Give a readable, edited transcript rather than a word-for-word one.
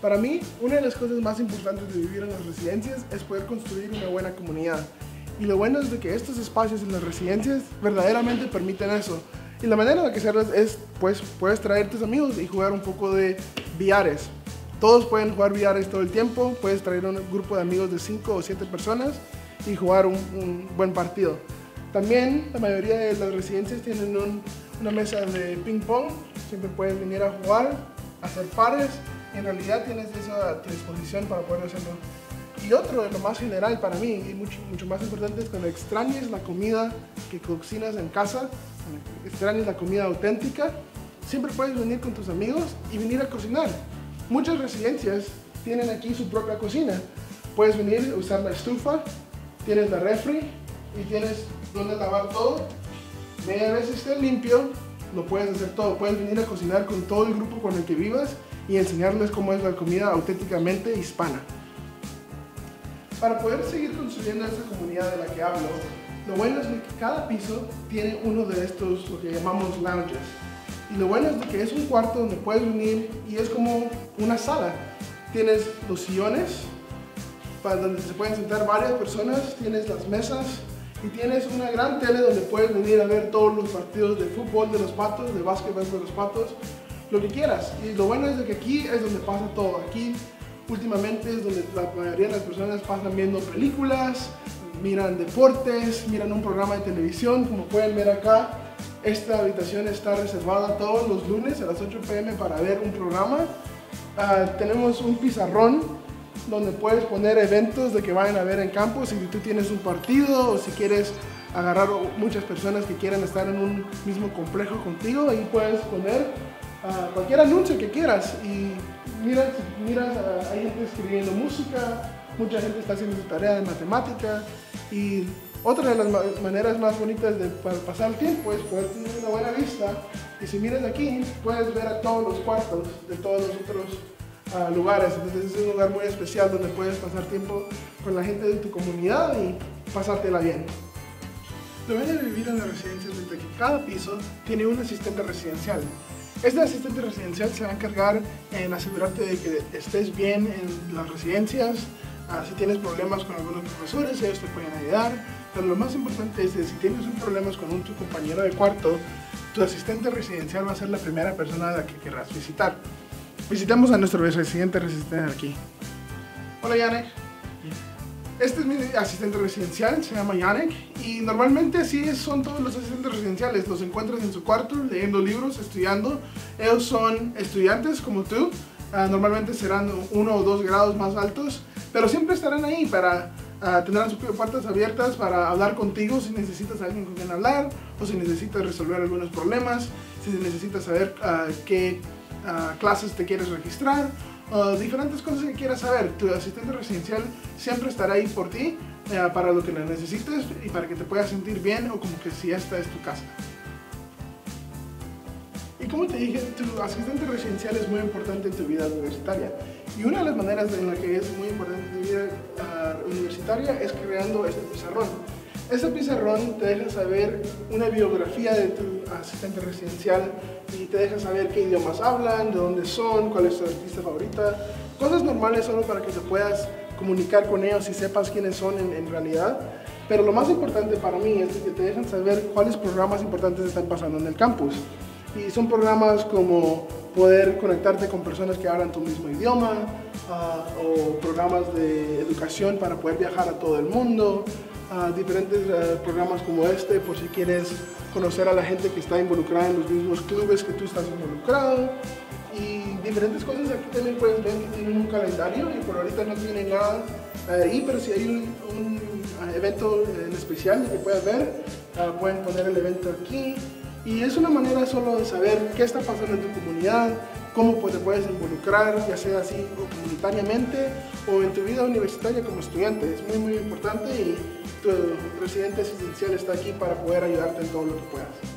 Para mí, una de las cosas más importantes de vivir en las residencias es poder construir una buena comunidad. Y lo bueno es de que estos espacios en las residencias verdaderamente permiten eso. Y la manera de que hacerlas es, pues, puedes traer tus amigos y jugar un poco de billares. Todos pueden jugar billares todo el tiempo, puedes traer un grupo de amigos de 5 o 7 personas y jugar un buen partido. También la mayoría de las residencias tienen una mesa de ping pong, siempre puedes venir a jugar, hacer pares, y en realidad tienes eso a tu disposición para poder hacerlo. Y otro, lo más general para mí, y mucho más importante, es cuando extrañes la comida que cocinas en casa, extrañes la comida auténtica, siempre puedes venir con tus amigos y venir a cocinar. Muchas residencias tienen aquí su propia cocina. Puedes venir a usar la estufa, tienes la refri y tienes donde lavar todo. Media vez esté limpio, lo puedes hacer todo. Puedes venir a cocinar con todo el grupo con el que vivas y enseñarles cómo es la comida auténticamente hispana. Para poder seguir construyendo esta comunidad de la que hablo, lo bueno es que cada piso tiene uno de estos, lo que llamamos lounges. Y lo bueno es que es un cuarto donde puedes venir y es como una sala. Tienes los sillones para donde se pueden sentar varias personas, tienes las mesas y tienes una gran tele donde puedes venir a ver todos los partidos de fútbol de los Patos, de básquetbol de los Patos, lo que quieras. Y lo bueno es que aquí es donde pasa todo. Aquí últimamente es donde la mayoría de las personas pasan viendo películas, miran deportes, miran un programa de televisión. Como pueden ver acá, esta habitación está reservada todos los lunes a las 8 p.m. para ver un programa. Tenemos un pizarrón donde puedes poner eventos de que vayan a ver en campus. Si tú tienes un partido o si quieres agarrar muchas personas que quieran estar en un mismo complejo contigo, ahí puedes poner cualquier anuncio que quieras. Y miras, hay gente escribiendo música, mucha gente está haciendo su tarea de matemática. Y otra de las maneras más bonitas para pasar el tiempo es poder tener una buena vista. Y si miras aquí, puedes ver a todos los cuartos de todos los otros lugares. Entonces es un lugar muy especial donde puedes pasar tiempo con la gente de tu comunidad y pasártela bien. Lo bueno de vivir en la residencia es que cada piso tiene un asistente residencial. Este asistente residencial se va a encargar en asegurarte de que estés bien en las residencias. Si tienes problemas con algunos profesores, ellos te pueden ayudar. Pero lo más importante es que si tienes problemas con tu compañero de cuarto, tu asistente residencial va a ser la primera persona a la que querrás visitar. Visitemos a nuestro residente residencial aquí. Hola, Yannick. Este es mi asistente residencial, se llama Yannick, y normalmente así son todos los asistentes residenciales. Los encuentras en su cuarto, leyendo libros, estudiando. Ellos son estudiantes como tú, normalmente serán 1 o 2 grados más altos, pero siempre estarán ahí para tendrán sus puertas abiertas para hablar contigo si necesitas a alguien con quien hablar, o si necesitas resolver algunos problemas, si necesitas saber qué clases te quieres registrar, diferentes cosas que quieras saber. Tu asistente residencial siempre estará ahí por ti para lo que necesites y para que te puedas sentir bien o como que si esta es tu casa. Y como te dije, tu asistente residencial es muy importante en tu vida universitaria. Y una de las maneras en la que es muy importante en tu vida universitaria es creando este pizarrón. Este pizarrón te deja saber una biografía de tu asistente residencial y te deja saber qué idiomas hablan, de dónde son, cuál es tu artista favorita. Cosas normales solo para que te puedas comunicar con ellos y sepas quiénes son en realidad. Pero lo más importante para mí es que te dejan saber cuáles programas importantes están pasando en el campus. Y son programas como poder conectarte con personas que hablan tu mismo idioma, o programas de educación para poder viajar a todo el mundo, diferentes programas como este por si quieres conocer a la gente que está involucrada en los mismos clubes que tú estás involucrado, y diferentes cosas. Aquí también puedes ver que tienen un calendario y por ahorita no tienen nada ahí, pero si hay un evento en especial que puedas ver, pueden poner el evento aquí. Y es una manera solo de saber qué está pasando en tu comunidad, cómo te puedes involucrar, ya sea así o comunitariamente o en tu vida universitaria como estudiante. Es muy importante y tu residente residencial está aquí para poder ayudarte en todo lo que puedas.